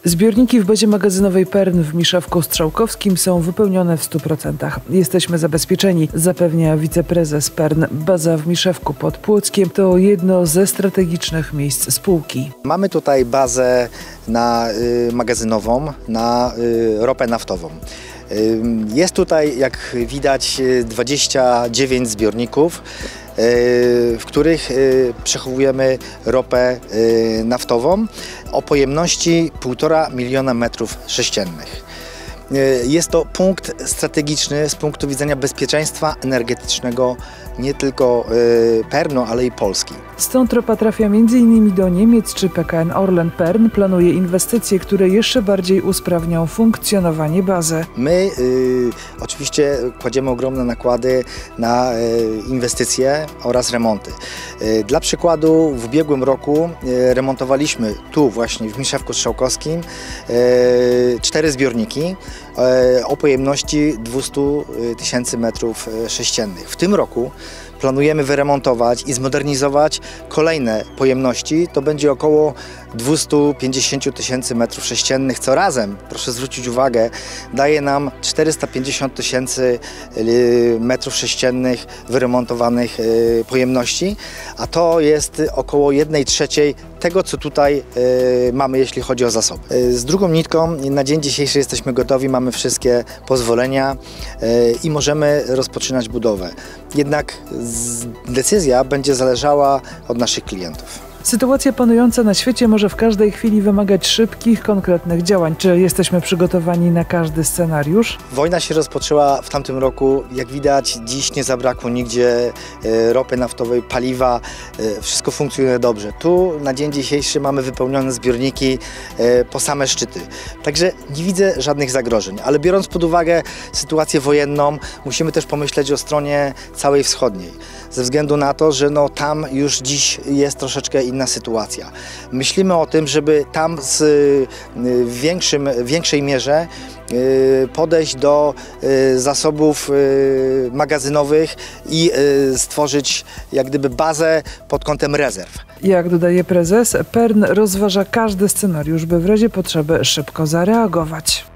Zbiorniki w bazie magazynowej PERN w Mniszewku-Strzałkowskim są wypełnione w 100%. Jesteśmy zabezpieczeni, zapewnia wiceprezes PERN. Baza w Mniszewku pod Płockiem to jedno ze strategicznych miejsc spółki. Mamy tutaj bazę magazynową na ropę naftową. Jest tutaj, jak widać, 29 zbiorników, w których przechowujemy ropę naftową o pojemności 1,5 miliona metrów sześciennych. Jest to punkt strategiczny z punktu widzenia bezpieczeństwa energetycznego nie tylko PERN-u, ale i Polski. Stąd ropa trafia m.in. do Niemiec czy PKN Orlen. PERN planuje inwestycje, które jeszcze bardziej usprawnią funkcjonowanie bazy. My oczywiście kładziemy ogromne nakłady na inwestycje oraz remonty. Dla przykładu w ubiegłym roku remontowaliśmy tu właśnie w Mniszewku-Strzałkowskim 4 zbiorniki o pojemności 200 tysięcy metrów sześciennych. W tym roku planujemy wyremontować i zmodernizować kolejne pojemności. To będzie około 250 tysięcy metrów sześciennych, co razem, proszę zwrócić uwagę, daje nam 450 tysięcy metrów sześciennych wyremontowanych pojemności, a to jest około 1/3 tego, co tutaj mamy, jeśli chodzi o zasoby. Z drugą nitką na dzień dzisiejszy jesteśmy gotowi, mamy wszystkie pozwolenia i możemy rozpoczynać budowę. Jednak decyzja będzie zależała od naszych klientów. Sytuacja panująca na świecie może w każdej chwili wymagać szybkich, konkretnych działań. Czy jesteśmy przygotowani na każdy scenariusz? Wojna się rozpoczęła w tamtym roku. Jak widać, dziś nie zabrakło nigdzie ropy naftowej, paliwa. Wszystko funkcjonuje dobrze. Tu na dzień dzisiejszy mamy wypełnione zbiorniki po same szczyty. Także nie widzę żadnych zagrożeń. Ale biorąc pod uwagę sytuację wojenną, musimy też pomyśleć o stronie całej wschodniej. Ze względu na to, że tam już dziś jest troszeczkę inna sytuacja. Myślimy o tym, żeby tam w większej mierze podejść do zasobów magazynowych i stworzyć jak gdyby bazę pod kątem rezerw. Jak dodaje prezes, PERN rozważa każdy scenariusz, by w razie potrzeby szybko zareagować.